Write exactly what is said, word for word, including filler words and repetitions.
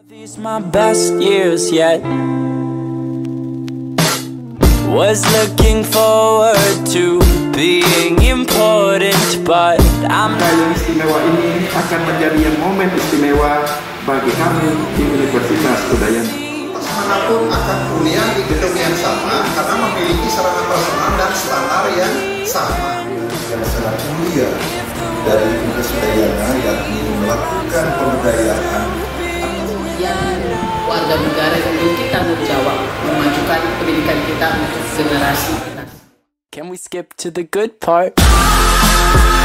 These my best years yet. Was looking forward to being important, but I'm not. Yang istimewa ini akan menjadi momen istimewa bagi kami di Universitas Udayana. Manapun akan kuliah di gedung yang sama karena memiliki sarana personal dan standar yang sama. Yang sangat mulia dari Universitas Udayana yakni melakukan pemberdayaan yang warga negara yang memiliki tanggung jawab memajukan pendidikan kita untuk generasi kita. Can we skip to the good part?